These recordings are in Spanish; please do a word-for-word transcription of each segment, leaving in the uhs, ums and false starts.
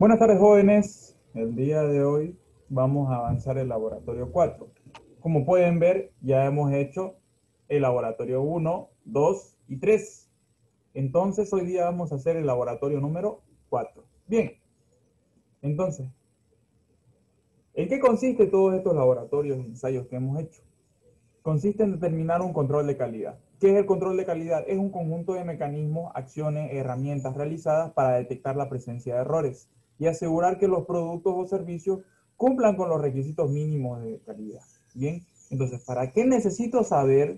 Buenas tardes, jóvenes. El día de hoy vamos a avanzar el laboratorio cuatro. Como pueden ver, ya hemos hecho el laboratorio uno, dos y tres. Entonces, hoy día vamos a hacer el laboratorio número cuatro. Bien, entonces, ¿en qué consiste todos estos laboratorios y ensayos que hemos hecho? Consiste en determinar un control de calidad. ¿Qué es el control de calidad? Es un conjunto de mecanismos, acciones, herramientas realizadas para detectar la presencia de errores y asegurar que los productos o servicios cumplan con los requisitos mínimos de calidad. Bien, entonces, ¿para qué necesito saber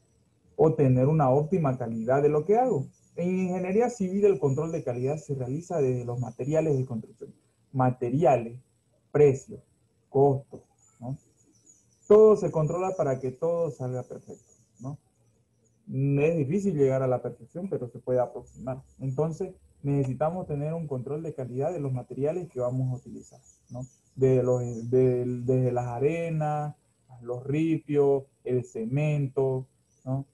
o tener una óptima calidad de lo que hago? En ingeniería civil el control de calidad se realiza desde los materiales de construcción. Materiales, precios, costos, ¿no? Todo se controla para que todo salga perfecto, ¿no? Es difícil llegar a la perfección, pero se puede aproximar. Entonces, necesitamos tener un control de calidad de los materiales que vamos a utilizar, ¿no? De los, de, desde las arenas, los ripios, el cemento, ¿no?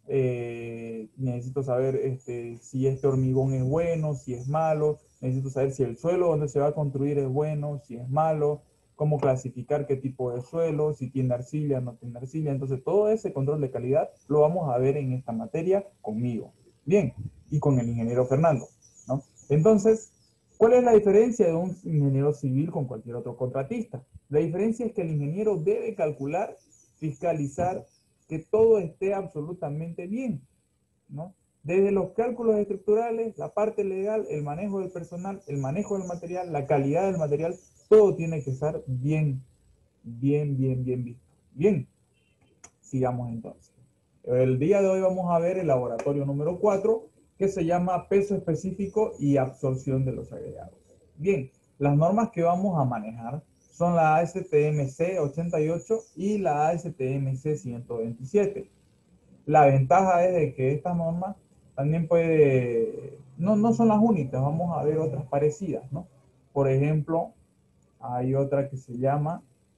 Eh, necesito saber este, si este hormigón es bueno, si es malo. Necesito saber si el suelo donde se va a construir es bueno, si es malo, cómo clasificar qué tipo de suelo, si tiene arcilla, no tiene arcilla. Entonces, todo ese control de calidad lo vamos a ver en esta materia conmigo. Bien, y con el ingeniero Fernando, ¿no? Entonces, ¿cuál es la diferencia de un ingeniero civil con cualquier otro contratista? La diferencia es que el ingeniero debe calcular, fiscalizar, que todo esté absolutamente bien, ¿no? Desde los cálculos estructurales, la parte legal, el manejo del personal, el manejo del material, la calidad del material, todo tiene que estar bien, bien, bien, bien visto. Bien, sigamos entonces. El día de hoy vamos a ver el laboratorio número cuatro, que se llama peso específico y absorción de los agregados. Bien, las normas que vamos a manejar son la A S T M C ochenta y ocho y la A S T M C ciento veintisiete. La ventaja es de que esta norma también puede, no, no son las únicas, vamos a ver otras parecidas, ¿no? Por ejemplo, hay otra que se llama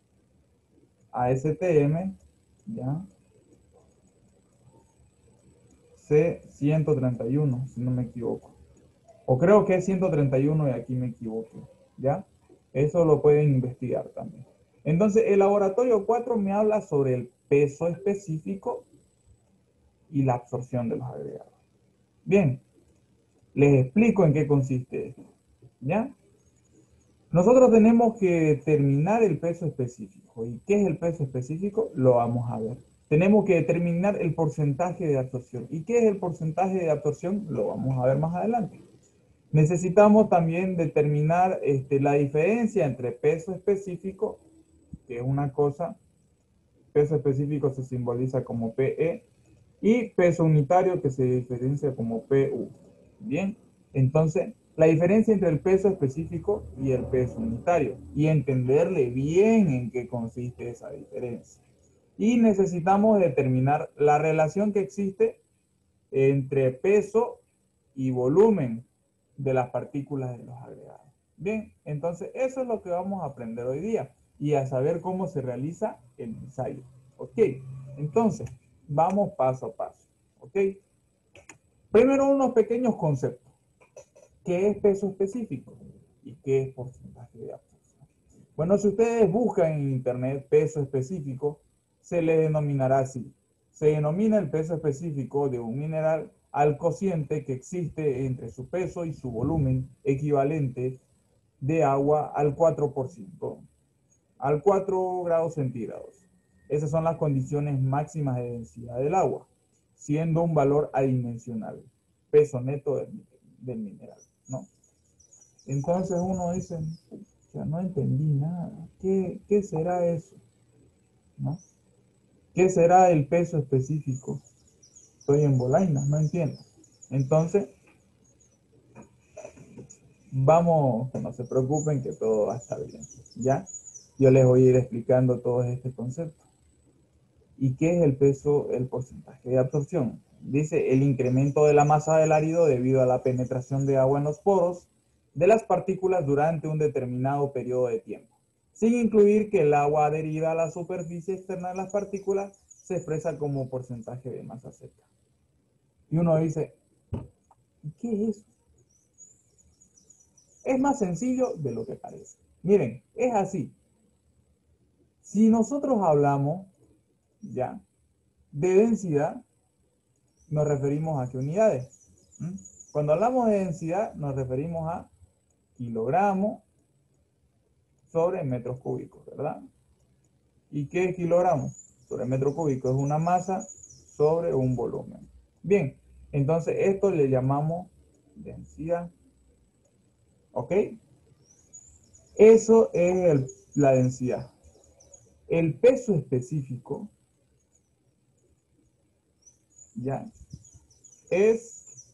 A S T M, ¿ya? C ciento treinta y uno, si no me equivoco. O creo que es ciento treinta y uno y aquí me equivoqué, ¿ya? Eso lo pueden investigar también. Entonces, el laboratorio cuatro me habla sobre el peso específico y la absorción de los agregados. Bien, les explico en qué consiste esto, ¿ya? Nosotros tenemos que determinar el peso específico. ¿Y qué es el peso específico? Lo vamos a ver. Tenemos que determinar el porcentaje de absorción. ¿Y qué es el porcentaje de absorción? Lo vamos a ver más adelante. Necesitamos también determinar este, la diferencia entre peso específico, que es una cosa, peso específico se simboliza como P E, y peso unitario que se diferencia como P U. Bien, entonces la diferencia entre el peso específico y el peso unitario y entenderle bien en qué consiste esa diferencia. Y necesitamos determinar la relación que existe entre peso y volumen de las partículas de los agregados. Bien, entonces eso es lo que vamos a aprender hoy día y a saber cómo se realiza el ensayo. Ok, entonces vamos paso a paso. Ok, primero unos pequeños conceptos. ¿Qué es peso específico? ¿Y qué es porcentaje de absorción? Bueno, si ustedes buscan en internet peso específico, se le denominará así. Se denomina el peso específico de un mineral al cociente que existe entre su peso y su volumen equivalente de agua al cuatro por ciento, al cuatro grados centígrados. Esas son las condiciones máximas de densidad del agua, siendo un valor adimensional, peso neto del, del mineral, ¿no? Entonces uno dice, ya no entendí nada, ¿qué, qué será eso? ¿No? ¿Qué será el peso específico? Estoy en bolainas, no entiendo. Entonces, vamos, que no se preocupen que todo va a estar bien, ¿ya? Yo les voy a ir explicando todo este concepto. ¿Y qué es el peso, el porcentaje de absorción? Dice el incremento de la masa del árido debido a la penetración de agua en los poros de las partículas durante un determinado periodo de tiempo, sin incluir que el agua adherida a la superficie externa de las partículas se expresa como porcentaje de masa seca. Y uno dice, ¿qué es eso? Es más sencillo de lo que parece. Miren, es así. Si nosotros hablamos ya de densidad, nos referimos a qué unidades. ¿Mm? Cuando hablamos de densidad, nos referimos a kilogramos sobre metros cúbicos, ¿verdad? ¿Y qué es kilogramos sobre metro cúbico? Es una masa sobre un volumen. Bien, entonces esto le llamamos densidad. ¿Ok? Eso es el, la densidad. El peso específico, ya, es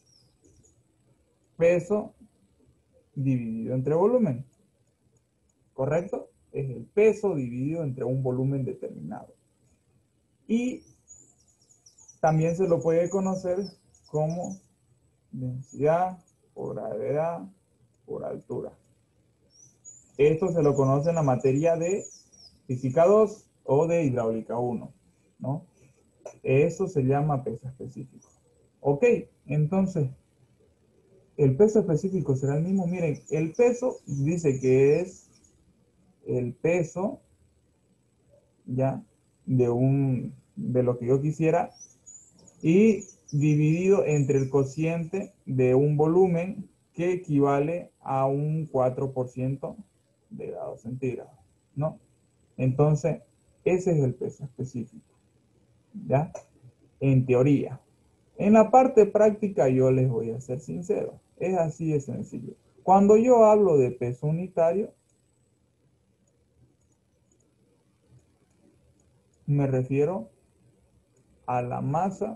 peso dividido entre volumen. ¿Correcto? Es el peso dividido entre un volumen determinado. Y también se lo puede conocer como densidad por gravedad por altura. Esto se lo conoce en la materia de física dos o de hidráulica uno, ¿no? Eso se llama peso específico. Ok, entonces, el peso específico será el mismo. Miren, el peso dice que es el peso, ya, de un, de lo que yo quisiera, y dividido entre el cociente de un volumen que equivale a un cuatro por ciento de grados centígrados, ¿no? Entonces, ese es el peso específico, ¿ya? En teoría. En la parte práctica yo les voy a ser sincero, es así de sencillo. Cuando yo hablo de peso unitario, me refiero a la masa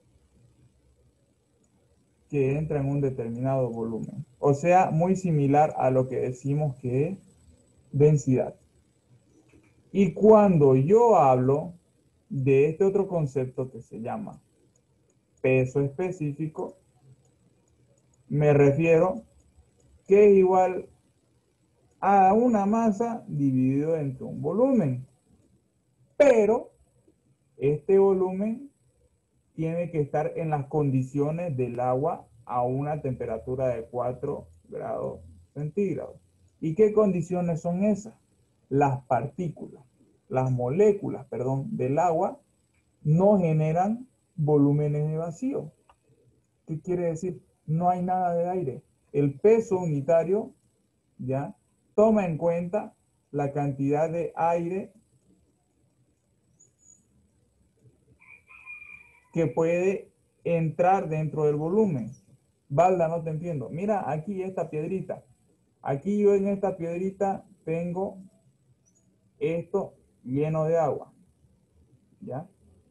que entra en un determinado volumen. O sea, muy similar a lo que decimos que es densidad. Y cuando yo hablo de este otro concepto que se llama peso específico, me refiero que es igual a una masa dividido entre un volumen. Pero este volumen tiene que estar en las condiciones del agua a una temperatura de cuatro grados centígrados. ¿Y qué condiciones son esas? Las partículas, las moléculas, perdón, del agua no generan volúmenes de vacío. ¿Qué quiere decir? No hay nada de aire. El peso unitario, ¿ya?, toma en cuenta la cantidad de aire que puede entrar dentro del volumen. Valda, no te entiendo. Mira aquí esta piedrita. Aquí yo en esta piedrita tengo esto lleno de agua. ¿Ya?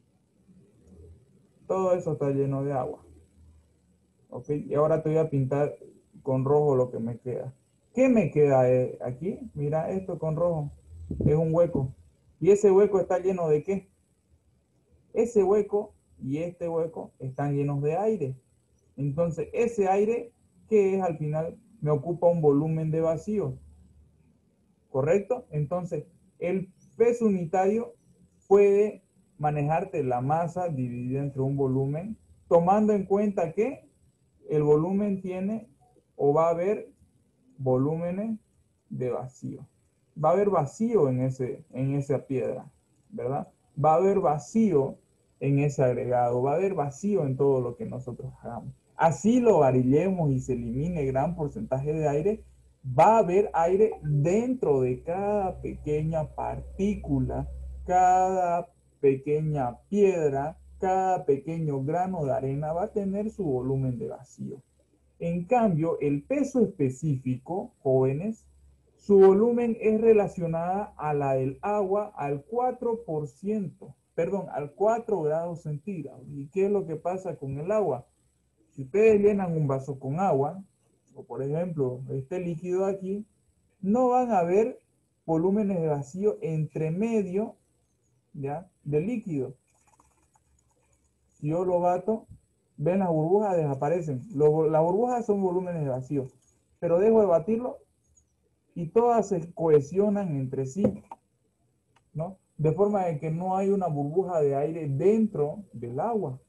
Todo eso está lleno de agua. ¿Ok? Y ahora te voy a pintar con rojo lo que me queda. ¿Qué me queda aquí? Mira esto con rojo. Es un hueco. ¿Y ese hueco está lleno de qué? Ese hueco y este hueco están llenos de aire. Entonces, ese aire, ¿qué es al final? Me ocupa un volumen de vacío. ¿Correcto? Entonces, el peso unitario puede manejarte la masa dividida entre un volumen, tomando en cuenta que el volumen tiene o va a haber volúmenes de vacío. Va a haber vacío en, ese, en esa piedra, ¿verdad? Va a haber vacío en ese agregado, va a haber vacío en todo lo que nosotros hagamos. Así lo varillemos y se elimine gran porcentaje de aire, va a haber aire dentro de cada pequeña partícula, cada pequeña piedra, cada pequeño grano de arena va a tener su volumen de vacío. En cambio, el peso específico, jóvenes, su volumen es relacionada a la del agua al cuatro por ciento, perdón, al cuatro grados centígrados. ¿Y qué es lo que pasa con el agua? Si ustedes llenan un vaso con agua, o por ejemplo, este líquido aquí, no van a ver volúmenes de vacío entre medio, ¿ya?, del líquido. Si yo lo bato, ven, las burbujas desaparecen. Lo, las burbujas son volúmenes de vacío. Pero dejo de batirlo y todas se cohesionan entre sí, ¿no? De forma de que no hay una burbuja de aire dentro del agua.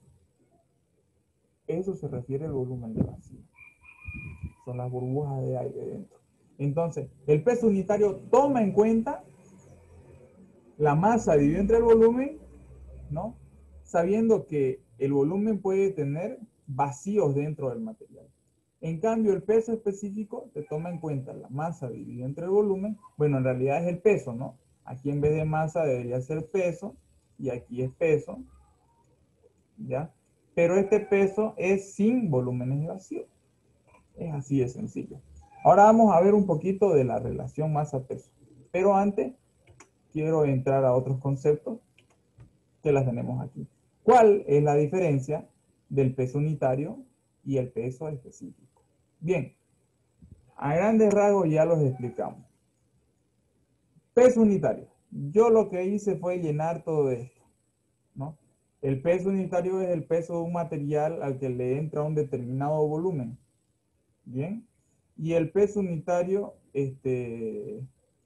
Eso se refiere al volumen de vacío. Son las burbujas de aire dentro. Entonces, el peso unitario toma en cuenta la masa dividida entre el volumen, ¿no? Sabiendo que el volumen puede tener vacíos dentro del material. En cambio, el peso específico te toma en cuenta la masa dividida entre el volumen. Bueno, en realidad es el peso, ¿no? Aquí en vez de masa debería ser peso y aquí es peso, ¿ya? Pero este peso es sin volúmenes de vacío. Es así de sencillo. Ahora vamos a ver un poquito de la relación masa-peso. Pero antes, quiero entrar a otros conceptos que las tenemos aquí. ¿Cuál es la diferencia del peso unitario y el peso específico? Bien, a grandes rasgos ya los explicamos. Peso unitario. Yo lo que hice fue llenar todo esto, ¿no? El peso unitario es el peso de un material al que le entra un determinado volumen. Bien. Y el peso unitario, este,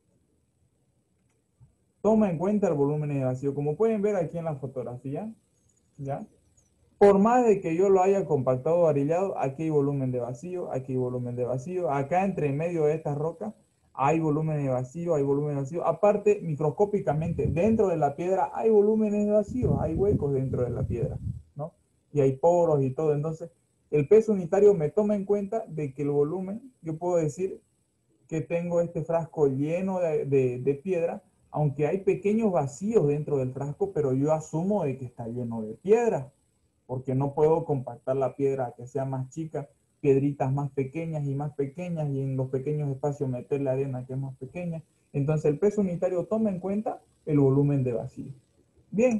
toma en cuenta el volumen de vacío. Como pueden ver aquí en la fotografía, ¿ya? Por más de que yo lo haya compactado o varillado, aquí hay volumen de vacío, aquí hay volumen de vacío. Acá entre medio de estas rocas hay volumen de vacío, hay volumen de vacío. Aparte, microscópicamente, dentro de la piedra hay volúmenes de vacío, hay huecos dentro de la piedra, ¿no? Y hay poros y todo. Entonces, el peso unitario me toma en cuenta de que el volumen, yo puedo decir que tengo este frasco lleno de, de, de piedra, aunque hay pequeños vacíos dentro del frasco, pero yo asumo de que está lleno de piedra, porque no puedo compactar la piedra a que sea más chica, piedritas más pequeñas y más pequeñas, y en los pequeños espacios meterle arena que es más pequeña. Entonces el peso unitario toma en cuenta el volumen de vacío. Bien,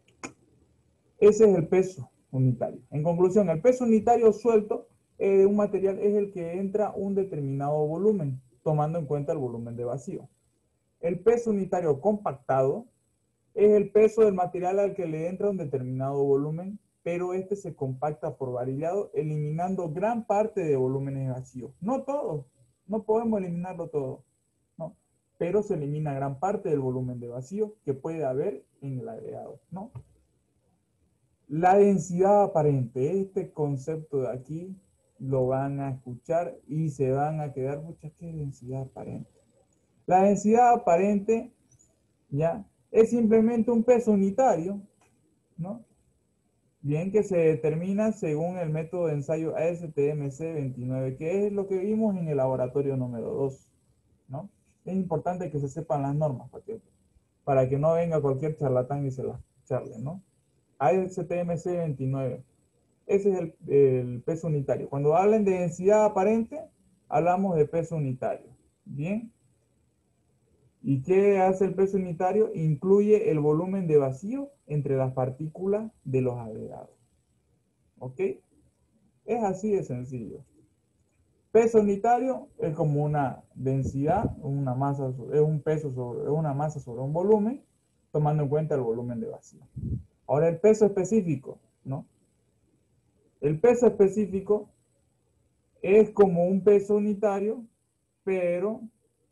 ese es el peso unitario. En conclusión, el peso unitario suelto de eh, un material es el que entra un determinado volumen, tomando en cuenta el volumen de vacío. El peso unitario compactado es el peso del material al que le entra un determinado volumen, pero este se compacta por varillado, eliminando gran parte de volúmenes vacíos. No todo, no podemos eliminarlo todo, ¿no? Pero se elimina gran parte del volumen de vacío que puede haber en el agregado, ¿no? La densidad aparente, este concepto de aquí lo van a escuchar y se van a quedar, muchas, ¿qué densidad aparente? La densidad aparente, ¿ya? Es simplemente un peso unitario, ¿no? Bien, que se determina según el método de ensayo A S T M C veintinueve, que es lo que vimos en el laboratorio número dos, ¿no? Es importante que se sepan las normas para que, para que no venga cualquier charlatán y se las charle, ¿no? A S T M C veintinueve. Ese es el, el peso unitario. Cuando hablen de densidad aparente, hablamos de peso unitario. Bien. ¿Y qué hace el peso unitario? Incluye el volumen de vacío entre las partículas de los agregados. ¿Ok? Es así de sencillo. Peso unitario es como una densidad, una masa, es un peso sobre, es una masa sobre un volumen, tomando en cuenta el volumen de vacío. Ahora el peso específico, ¿no? El peso específico es como un peso unitario, pero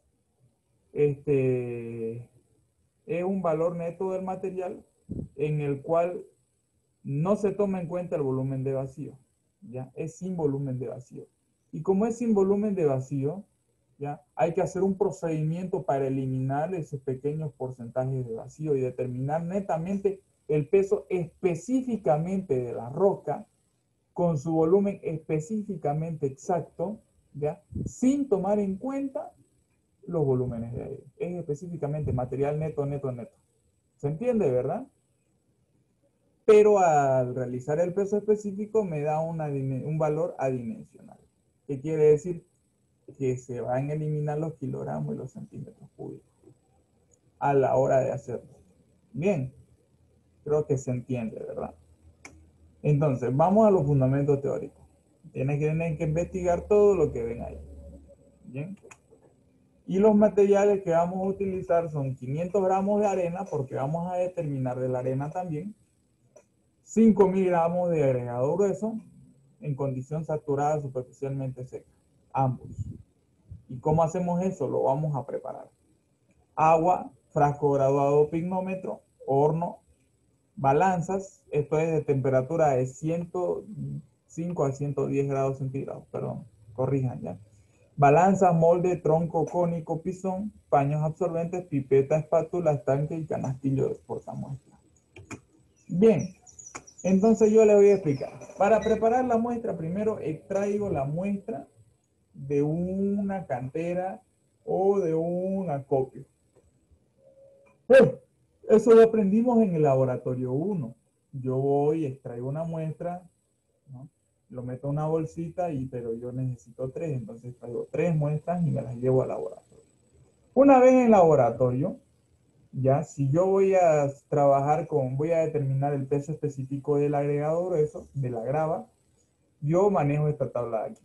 este es un valor neto del material en el cual no se toma en cuenta el volumen de vacío, ¿ya? Es sin volumen de vacío. Y como es sin volumen de vacío, ¿ya? Hay que hacer un procedimiento para eliminar esos pequeños porcentajes de vacío y determinar netamente el peso específicamente de la roca con su volumen específicamente exacto, ¿ya? Sin tomar en cuenta los volúmenes de aire. Es específicamente material neto, neto, neto. ¿Se entiende, verdad? Pero al realizar el peso específico me da una, un valor adimensional. ¿Qué quiere decir? Que se van a eliminar los kilogramos y los centímetros cúbicos a la hora de hacerlo. Bien, creo que se entiende, ¿verdad? Entonces, vamos a los fundamentos teóricos. Tienen que, tienen que investigar todo lo que ven ahí. Bien. Y los materiales que vamos a utilizar son quinientos gramos de arena, porque vamos a determinar de la arena también, cinco mil gramos de agregado grueso en condición saturada superficialmente seca, ambos. ¿Y cómo hacemos eso? Lo vamos a preparar. Agua, frasco graduado pignómetro, horno, balanzas, esto es de temperatura de ciento cinco a ciento diez grados centígrados, perdón, corrijan ya. balanza, molde, tronco cónico, pisón, paños absorbentes, pipeta, espátula, estanque y canastillo de portamuestra. Bien, entonces yo le voy a explicar. Para preparar la muestra, primero extraigo la muestra de una cantera o de un acopio. Bueno, eso lo aprendimos en el laboratorio uno. Yo voy, extraigo una muestra, ¿no? Lo meto en una bolsita, y, pero yo necesito tres, entonces traigo tres muestras y me las llevo al laboratorio. Una vez en el laboratorio, ya, si yo voy a trabajar con, voy a determinar el peso específico del agregado grueso, de la grava, yo manejo esta tabla de aquí.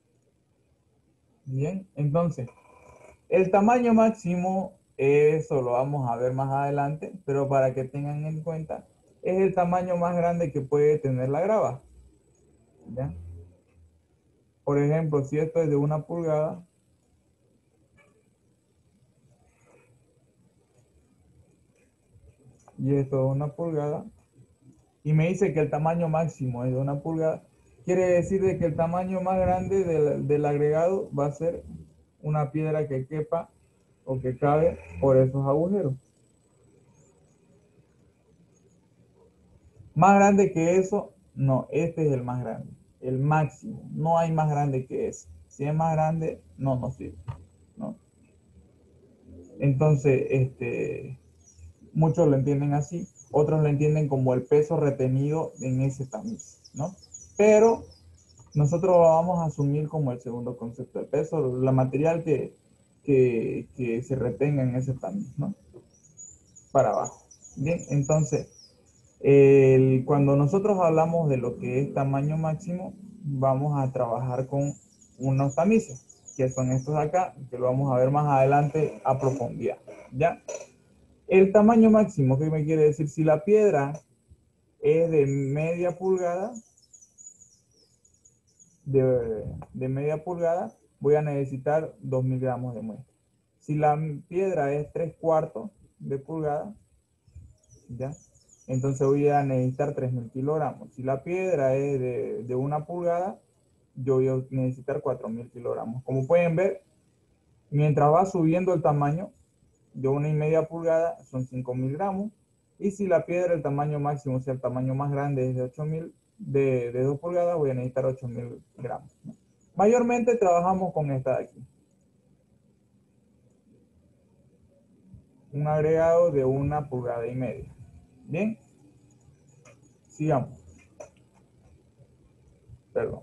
Bien, entonces, el tamaño máximo, eso lo vamos a ver más adelante, pero para que tengan en cuenta, es el tamaño más grande que puede tener la grava. ¿Ya? Por ejemplo, si esto es de una pulgada, y esto es una pulgada, y me dice que el tamaño máximo es de una pulgada, quiere decir de que el tamaño más grande del, del agregado va a ser una piedra que quepa o que cabe por esos agujeros. Más grande que eso, no, este es el más grande, el máximo, no hay más grande que ese. Si es más grande, no nos sirve, ¿no? Entonces, este, muchos lo entienden así, otros lo entienden como el peso retenido en ese tamiz, ¿no? Pero nosotros lo vamos a asumir como el segundo concepto de peso, la material que, que, que se retenga en ese tamiz, ¿no? Para abajo. Bien, entonces, el, cuando nosotros hablamos de lo que es tamaño máximo, vamos a trabajar con unos tamices, que son estos de acá, que lo vamos a ver más adelante a profundidad, ¿ya? El tamaño máximo, ¿qué me quiere decir? Si la piedra es de media pulgada, de, de media pulgada, voy a necesitar dos mil gramos de muestra. Si la piedra es tres cuartos de pulgada, ¿ya? Entonces voy a necesitar tres mil kilogramos. Si la piedra es de, de una pulgada, yo voy a necesitar cuatro mil kilogramos. Como pueden ver, mientras va subiendo el tamaño, de una y media pulgada son cinco mil gramos. Y si la piedra, el tamaño máximo, o sea, el tamaño más grande es de ocho mil, de, de dos pulgadas, voy a necesitar ocho mil gramos, ¿no? Mayormente trabajamos con esta de aquí. Un agregado de una pulgada y media. Bien, sigamos. Perdón.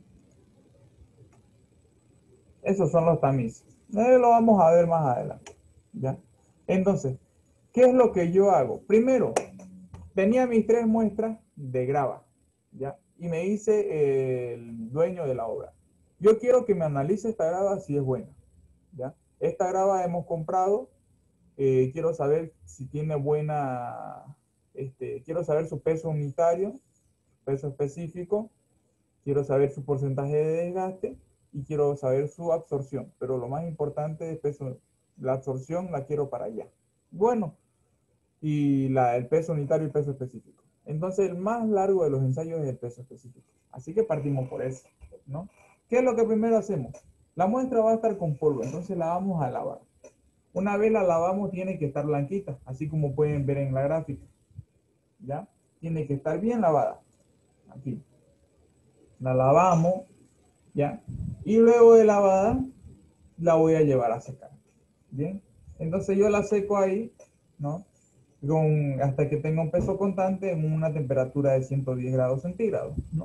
Esos son los tamices. Eh, lo vamos a ver más adelante, ¿ya? Entonces, ¿qué es lo que yo hago? Primero, tenía mis tres muestras de grava, ¿ya? Y me dice eh, el dueño de la obra: yo quiero que me analice esta grava si es buena, ¿ya? Esta grava hemos comprado, eh, quiero saber si tiene buena, este, quiero saber su peso unitario, peso específico, quiero saber su porcentaje de desgaste y quiero saber su absorción. Pero lo más importante es peso, la absorción la quiero para allá. Bueno, y la, el peso unitario y el peso específico. Entonces, el más largo de los ensayos es el peso específico. Así que partimos por eso, ¿no? ¿Qué es lo que primero hacemos? La muestra va a estar con polvo, entonces la vamos a lavar. Una vez la lavamos, tiene que estar blanquita, así como pueden ver en la gráfica, ¿ya? Tiene que estar bien lavada. Aquí. La lavamos, ¿ya? Y luego de lavada, la voy a llevar a secar, ¿bien? Entonces yo la seco ahí, ¿no? Con, hasta que tenga un peso constante en una temperatura de ciento diez grados centígrados, ¿no?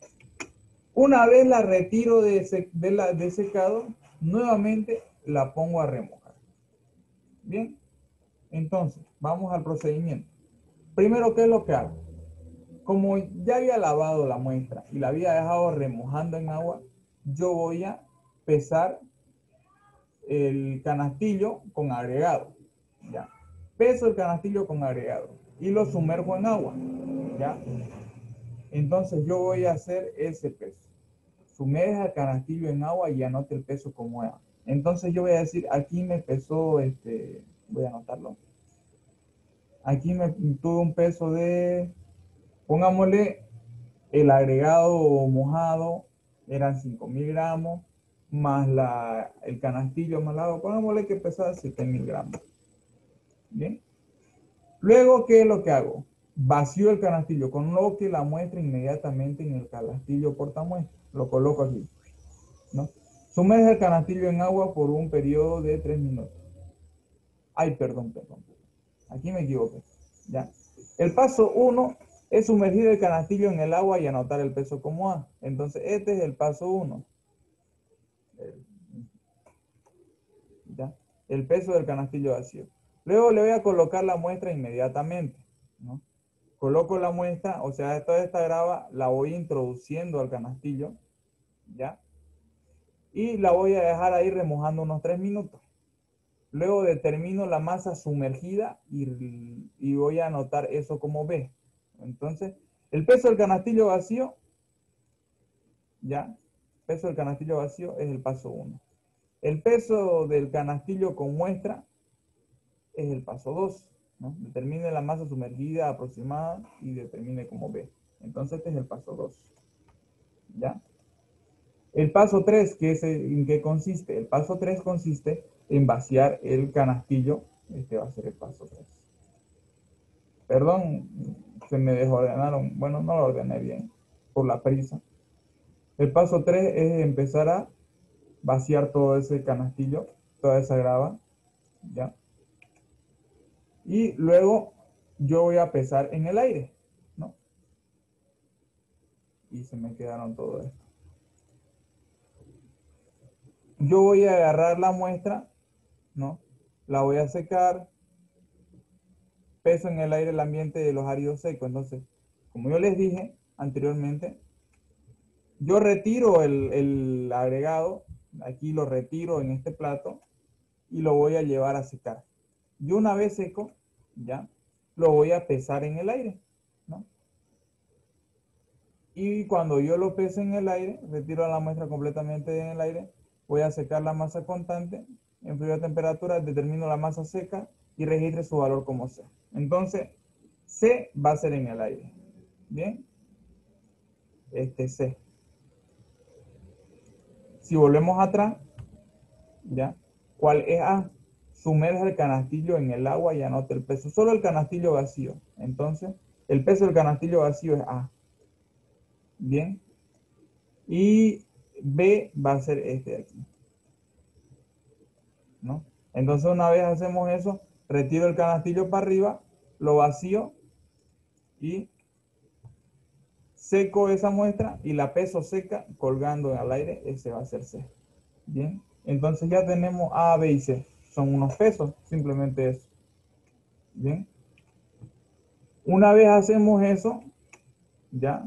Una vez la retiro de, sec, de, la, de secado, nuevamente la pongo a remojar. Bien, entonces vamos al procedimiento. Primero, ¿qué es lo que hago? Como ya había lavado la muestra y la había dejado remojando en agua, yo voy a pesar el canastillo con agregado, ¿ya? Peso el canastillo con agregado y lo sumerjo en agua, ¿ya? Entonces yo voy a hacer ese peso. Sumerja el canastillo en agua y anote el peso como es. Entonces yo voy a decir, aquí me pesó, este, voy a anotarlo. Aquí me tuvo un peso de, pongámosle, el agregado mojado eran cinco mil gramos más la, el canastillo más la agua. Pongámosle que pesa siete mil gramos. Bien. Luego, ¿qué es lo que hago? Vacío el canastillo, coloque la muestra inmediatamente en el canastillo portamuestra. Lo coloco aquí, ¿no? Sumerge el canastillo en agua por un periodo de tres minutos. Ay, perdón, perdón. Aquí me equivoqué. ¿Ya? El paso uno es sumergir el canastillo en el agua y anotar el peso como A. Entonces, este es el paso uno. ¿Ya? El peso del canastillo vacío. Luego le voy a colocar la muestra inmediatamente, ¿no? Coloco la muestra, o sea, toda esta grava la voy introduciendo al canastillo, ¿ya? Y la voy a dejar ahí remojando unos tres minutos. Luego determino la masa sumergida y, y voy a anotar eso como B. Entonces, el peso del canastillo vacío, ¿ya? El peso del canastillo vacío es el paso uno. El peso del canastillo con muestra es el paso dos, ¿no? Determine la masa sumergida aproximada y determine como B. Entonces, este es el paso dos, ¿ya? El paso tres, ¿qué es el, ¿en qué consiste? El paso tres consiste en vaciar el canastillo. Este va a ser el paso tres. Perdón, se me desordenaron. Bueno, no lo ordené bien por la prisa. El paso tres es empezar a vaciar todo ese canastillo, toda esa grava, ¿ya? Y luego yo voy a pesar en el aire, ¿no? Y se me quedaron todo esto. Yo voy a agarrar la muestra, ¿no? La voy a secar, peso en el aire el ambiente de los áridos secos. Entonces, como yo les dije anteriormente, yo retiro el, el agregado, aquí lo retiro en este plato y lo voy a llevar a secar. Y una vez seco, ya, lo voy a pesar en el aire, ¿no? Y cuando yo lo pese en el aire, retiro la muestra completamente en el aire, voy a secar la masa constante, en frío a temperatura, determino la masa seca y registre su valor como C. Entonces, C va a ser en el aire. Bien, este C. Si volvemos atrás, ¿ya? ¿Cuál es A? Sumerge el canastillo en el agua y anote el peso. Solo el canastillo vacío. Entonces, el peso del canastillo vacío es A. Bien. Y B va a ser este de aquí, ¿no? Entonces, una vez hacemos eso, retiro el canastillo para arriba, lo vacío y seco esa muestra y la peso seca colgando al aire. Ese va a ser C. Bien. Entonces ya tenemos A, B y C. Son unos pesos, simplemente eso. Bien. Una vez hacemos eso, ya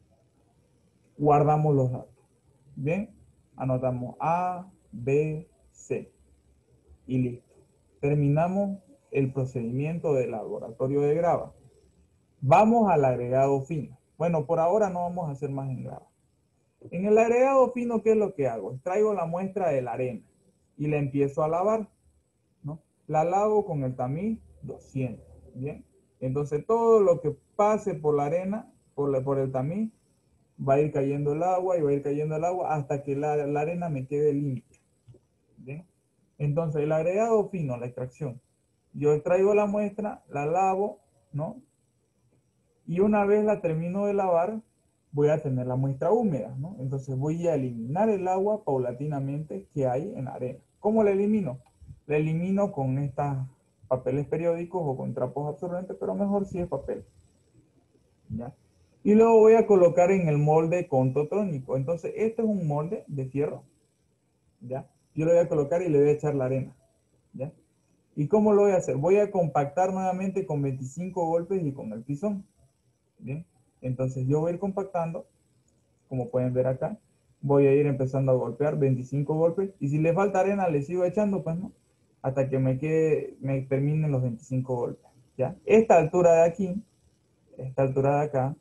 guardamos los datos. Bien. Anotamos A, B, C. Y listo. Terminamos el procedimiento del laboratorio de grava. Vamos al agregado fino. Bueno, por ahora no vamos a hacer más en grava. En el agregado fino, ¿qué es lo que hago? Traigo la muestra de la arena y la empiezo a lavar, ¿no? La lavo con el tamiz doscientos, ¿bien? Entonces todo lo que pase por la arena, por, la, por el tamiz, va a ir cayendo el agua y va a ir cayendo el agua hasta que la, la arena me quede limpia, ¿bien? Entonces el agregado fino, la extracción, yo traigo la muestra, la lavo, ¿no? Y una vez la termino de lavar, voy a tener la muestra húmeda, ¿no? Entonces voy a eliminar el agua paulatinamente que hay en la arena. ¿Cómo la elimino? La elimino con estos papeles periódicos o con trapos absorbentes, pero mejor si es papel, ¿ya? Y luego voy a colocar en el molde contotrónico. Entonces este es un molde de fierro, ¿ya? Yo lo voy a colocar y le voy a echar la arena, ¿ya? ¿Y cómo lo voy a hacer? Voy a compactar nuevamente con veinticinco golpes y con el pisón. Bien, entonces yo voy a ir compactando, como pueden ver acá, voy a ir empezando a golpear veinticinco golpes y si le falta arena le sigo echando, pues no, hasta que me quede, me terminen los veinticinco golpes, ¿ya? Esta altura de aquí, esta altura de acá,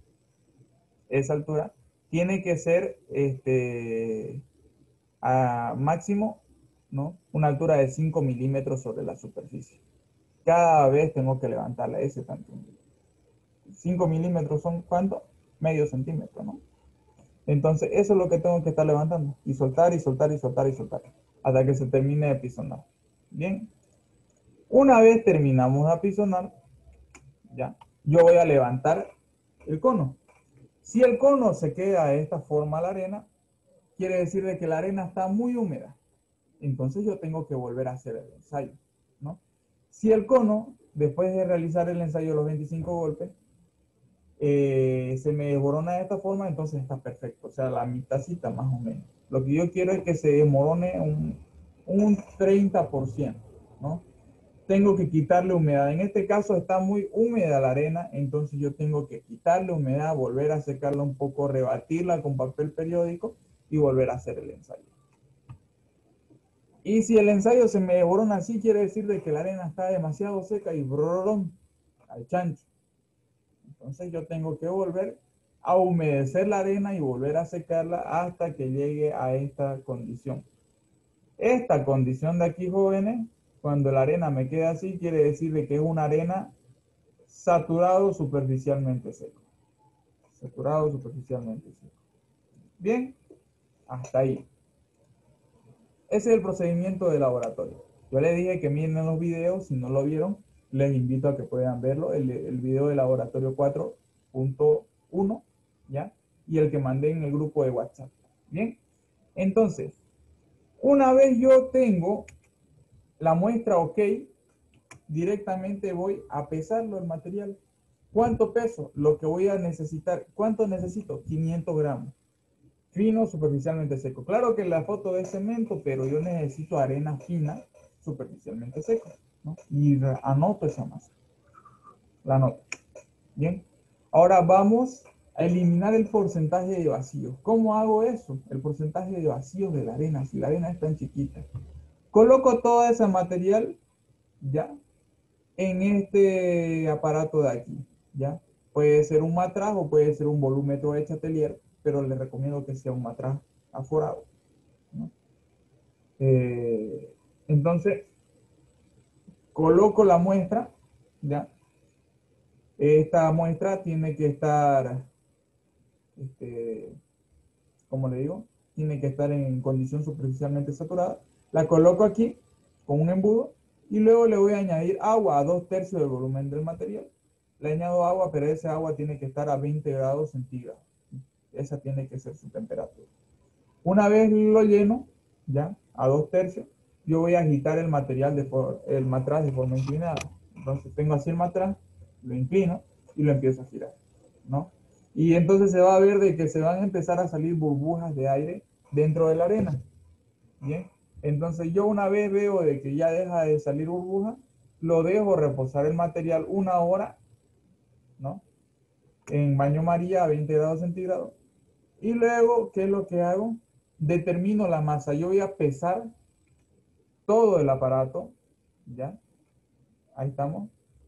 esa altura, tiene que ser este, a máximo, ¿no? Una altura de cinco milímetros sobre la superficie. Cada vez tengo que levantarla ese tanto. cinco milímetros son ¿cuánto? Medio centímetro, ¿no? Entonces, eso es lo que tengo que estar levantando. Y soltar, y soltar, y soltar, y soltar. Hasta que se termine de apisonar. Bien. Una vez terminamos de apisonar, ya, yo voy a levantar el cono. Si el cono se queda de esta forma la arena, quiere decir de que la arena está muy húmeda. Entonces yo tengo que volver a hacer el ensayo, ¿no? Si el cono, después de realizar el ensayo de los veinticinco golpes, eh, se me desmorona de esta forma, entonces está perfecto. O sea, la mitadcita más o menos. Lo que yo quiero es que se desmorone un, un treinta por ciento, ¿no? Tengo que quitarle humedad. En este caso está muy húmeda la arena, entonces yo tengo que quitarle humedad, volver a secarla un poco, rebatirla con papel periódico y volver a hacer el ensayo. Y si el ensayo se me desborona así, quiere decir de que la arena está demasiado seca y brrrón, al chancho. Entonces yo tengo que volver a humedecer la arena y volver a secarla hasta que llegue a esta condición. Esta condición de aquí, jóvenes, cuando la arena me queda así, quiere decir de que es una arena saturado superficialmente seco. Saturado superficialmente seco. Bien, hasta ahí. Ese es el procedimiento de laboratorio. Yo les dije que miren los videos, si no lo vieron, les invito a que puedan verlo, el, el video de laboratorio cuatro punto uno, ¿ya? Y el que mandé en el grupo de WhatsApp. Bien, entonces, una vez yo tengo la muestra ok, directamente voy a pesarlo el material. ¿Cuánto peso? Lo que voy a necesitar. ¿Cuánto necesito? quinientos gramos. Fino, superficialmente seco. Claro que la foto es cemento, pero yo necesito arena fina, superficialmente seco, ¿no? Y anoto esa masa. La anoto. Bien. Ahora vamos a eliminar el porcentaje de vacíos. ¿Cómo hago eso? El porcentaje de vacíos de la arena, si la arena es tan chiquita. Coloco todo ese material, ya, en este aparato de aquí, ya. Puede ser un matraz o puede ser un volúmetro de Chatelier, pero les recomiendo que sea un matraz aforado, ¿no? Eh, entonces, coloco la muestra, ya. Esta muestra tiene que estar, este, como le digo, tiene que estar en condición superficialmente saturada. La coloco aquí con un embudo y luego le voy a añadir agua a dos tercios del volumen del material. Le añado agua, pero ese agua tiene que estar a veinte grados centígrados. Esa tiene que ser su temperatura. Una vez lo lleno, ya, a dos tercios, yo voy a agitar el material, de el matraz de forma inclinada. Entonces tengo así el matraz, lo inclino y lo empiezo a girar, ¿no? Y entonces se va a ver de que se van a empezar a salir burbujas de aire dentro de la arena. Bien, entonces yo una vez veo de que ya deja de salir burbuja, lo dejo reposar el material una hora, ¿no? En baño María a veinte grados centígrados. Y luego, ¿qué es lo que hago? Determino la masa. Yo voy a pesar todo el aparato, ¿ya? Ahí estamos.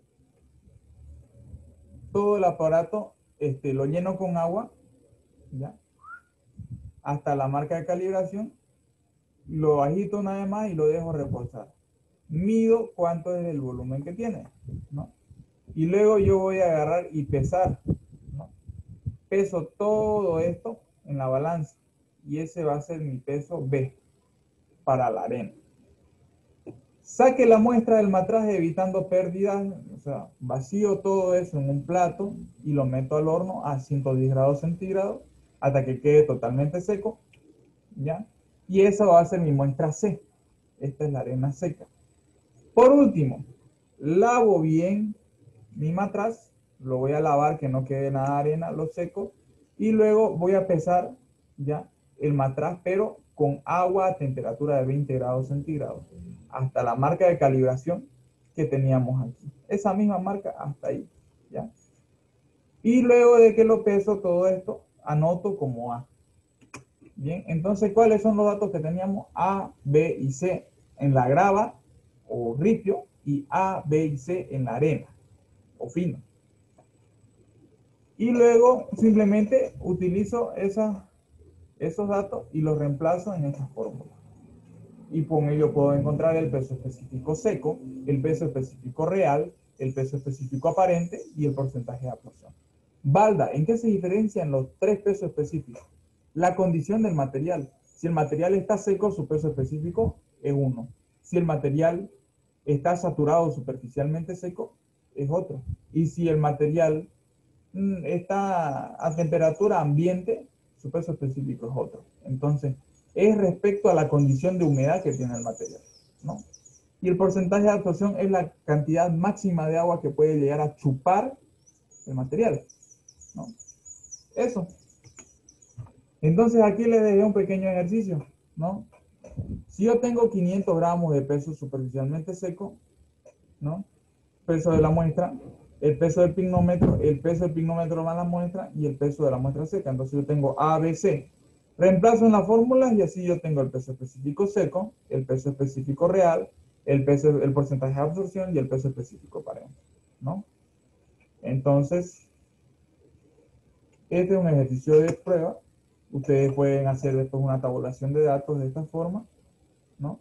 Todo el aparato, este, lo lleno con agua, ¿ya? Hasta la marca de calibración. Lo agito una vez más y lo dejo reposar. Mido cuánto es el volumen que tiene, ¿no? Y luego yo voy a agarrar y pesar, ¿no? Peso todo esto en la balanza y ese va a ser mi peso B para la arena. Saque la muestra del matraz evitando pérdidas, o sea, vacío todo eso en un plato y lo meto al horno a ciento diez grados centígrados hasta que quede totalmente seco, ¿ya? Y esa va a ser mi muestra C. Esta es la arena seca. Por último, lavo bien mi matraz, lo voy a lavar que no quede nada de arena, lo seco, y luego voy a pesar, ¿ya?, el matraz, pero con agua a temperatura de veinte grados centígrados, hasta la marca de calibración que teníamos aquí. Esa misma marca hasta ahí, ¿ya? Y luego de que lo peso todo esto, anoto como A. Bien, entonces, ¿cuáles son los datos que teníamos? A, B y C en la grava o ripio y A, B y C en la arena o fino. Y luego simplemente utilizo esa, esos datos y los reemplazo en esta fórmula. Y con ello puedo encontrar el peso específico seco, el peso específico real, el peso específico aparente y el porcentaje de absorción. Balda, ¿en qué se diferencian los tres pesos específicos? la condición del material. Si el material está seco, su peso específico es uno. Si el material está saturado superficialmente seco, es otro. Y si el material mm, está a temperatura ambiente, su peso específico es otro. Entonces, es respecto a la condición de humedad que tiene el material, ¿no? Y el porcentaje de absorción es la cantidad máxima de agua que puede llegar a chupar el material, ¿no? Eso. Entonces aquí les dejé un pequeño ejercicio, ¿no? Si yo tengo quinientos gramos de peso superficialmente seco, ¿no? Peso de la muestra, el peso del pignómetro, el peso del pignómetro más la muestra y el peso de la muestra seca. Entonces yo tengo A, B, C. Reemplazo en las fórmulas y así yo tengo el peso específico seco, el peso específico real, el, peso, el porcentaje de absorción y el peso específico aparente, ¿no? Entonces, este es un ejercicio de prueba. Ustedes pueden hacer después una tabulación de datos de esta forma, ¿no?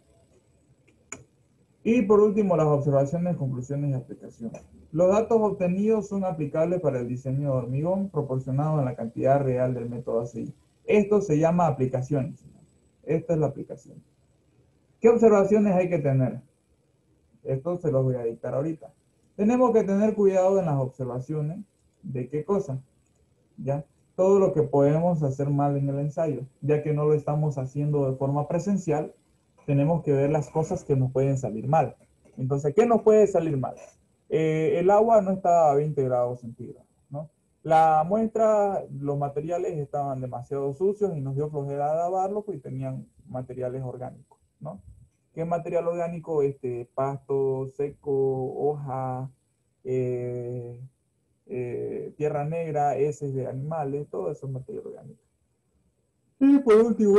Y por último, las observaciones, conclusiones y aplicaciones. Los datos obtenidos son aplicables para el diseño de hormigón proporcionado en la cantidad real del método A C I. Esto se llama aplicaciones. Esta es la aplicación. ¿Qué observaciones hay que tener? Esto se los voy a dictar ahorita. Tenemos que tener cuidado en las observaciones. ¿De qué cosa? ¿Ya? Todo lo que podemos hacer mal en el ensayo, ya que no lo estamos haciendo de forma presencial, tenemos que ver las cosas que nos pueden salir mal. Entonces, ¿qué nos puede salir mal? Eh, el agua no estaba a veinte grados centígrados, ¿no? La muestra, los materiales estaban demasiado sucios y nos dio flojera lavarlos pues, y tenían materiales orgánicos, ¿no? ¿Qué material orgánico? Este, pasto seco, hoja, eh, eh, tierra negra, heces de animales, todo eso es materia orgánica. Y por último,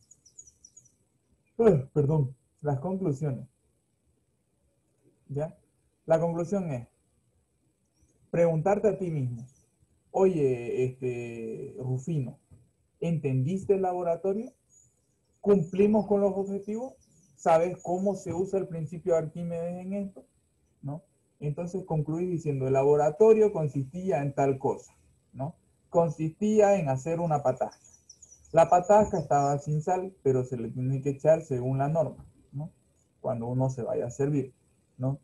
uh, perdón, las conclusiones. ¿Ya? La conclusión es preguntarte a ti mismo, oye, este, Rufino, ¿entendiste el laboratorio? ¿Cumplimos con los objetivos? ¿Sabes cómo se usa el principio de Arquímedes en esto? ¿No? Entonces concluí diciendo, el laboratorio consistía en tal cosa, ¿no? Consistía en hacer una patasca. La patasca estaba sin sal, pero se le tiene que echar según la norma, ¿no? Cuando uno se vaya a servir, ¿no?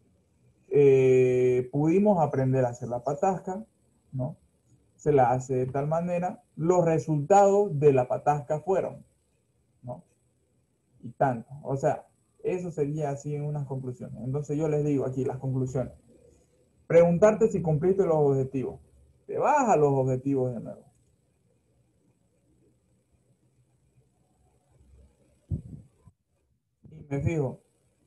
Eh, pudimos aprender a hacer la patasca, ¿no? Se la hace de tal manera, los resultados de la patasca fueron, ¿no? Y tanto, o sea, eso sería así en unas conclusiones. Entonces yo les digo aquí las conclusiones. Preguntarte si cumpliste los objetivos. Te vas a los objetivos de nuevo. Y me fijo.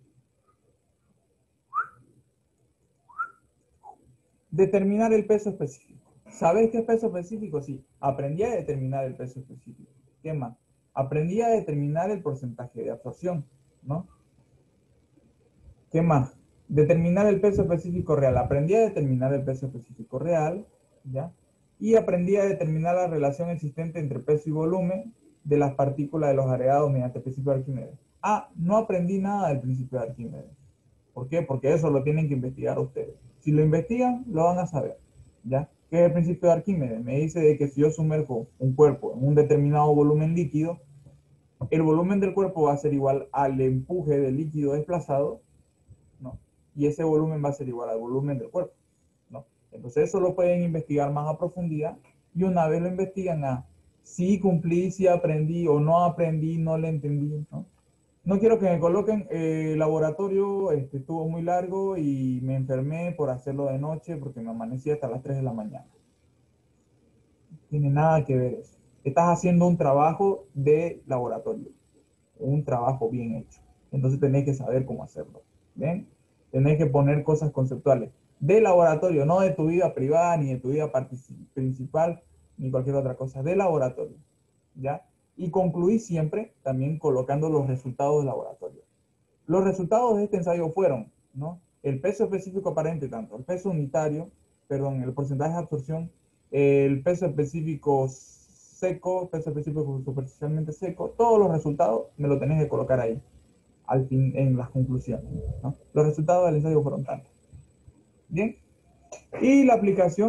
Determinar el peso específico. ¿Sabes qué es peso específico? Sí. Aprendí a determinar el peso específico. ¿Qué más? Aprendí a determinar el porcentaje de absorción, ¿no? ¿Qué más? Determinar el peso específico real. Aprendí a determinar el peso específico real, ¿ya? Y aprendí a determinar la relación existente entre peso y volumen de las partículas de los agregados mediante el principio de Arquímedes. Ah, no aprendí nada del principio de Arquímedes. ¿Por qué? Porque eso lo tienen que investigar ustedes. Si lo investigan, lo van a saber, ¿ya? ¿Qué es el principio de Arquímedes? Me dice de que si yo sumerjo un cuerpo en un determinado volumen líquido, el volumen del cuerpo va a ser igual al empuje del líquido desplazado, ¿no? Y ese volumen va a ser igual al volumen del cuerpo, ¿no? Entonces eso lo pueden investigar más a profundidad y una vez lo investigan a si cumplí, si aprendí o no aprendí, no le entendí, ¿no? No quiero que me coloquen, eh, el laboratorio este, estuvo muy largo y me enfermé por hacerlo de noche porque me amanecí hasta las tres de la mañana. No tiene nada que ver eso. Estás haciendo un trabajo de laboratorio, un trabajo bien hecho. Entonces tenés que saber cómo hacerlo. ¿Ven? Tenés que poner cosas conceptuales de laboratorio, no de tu vida privada, ni de tu vida principal, ni cualquier otra cosa, de laboratorio. ¿Ya? Y concluí siempre también colocando los resultados del laboratorio. Los resultados de este ensayo fueron, ¿no? El peso específico aparente, tanto el peso unitario, perdón, el porcentaje de absorción, el peso específico seco, peso específico superficialmente seco, todos los resultados me lo tenés que colocar ahí, al fin, en las conclusiones, ¿no? Los resultados del ensayo fueron tantos. Bien, y la aplicación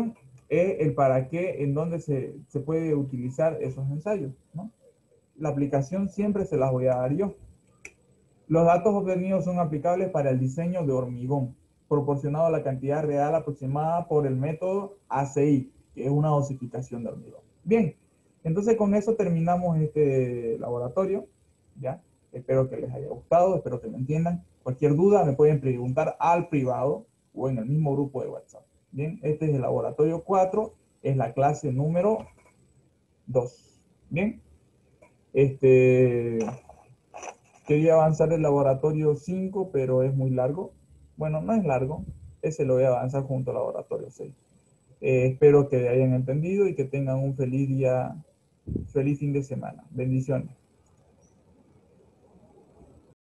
es el para qué, en dónde se, se puede utilizar esos ensayos, ¿no? La aplicación siempre se las voy a dar yo. Los datos obtenidos son aplicables para el diseño de hormigón, proporcionado a la cantidad real aproximada por el método A C I, que es una dosificación de hormigón. Bien, entonces con eso terminamos este laboratorio, ¿ya? Espero que les haya gustado, espero que lo entiendan. Cualquier duda me pueden preguntar al privado o en el mismo grupo de WhatsApp. Bien, este es el laboratorio cuatro, es la clase número dos. Bien, este... Quería avanzar el laboratorio cinco, pero es muy largo. Bueno, no es largo. Ese lo voy a avanzar junto al laboratorio seis. Eh, espero que hayan entendido y que tengan un feliz día, feliz fin de semana. Bendiciones.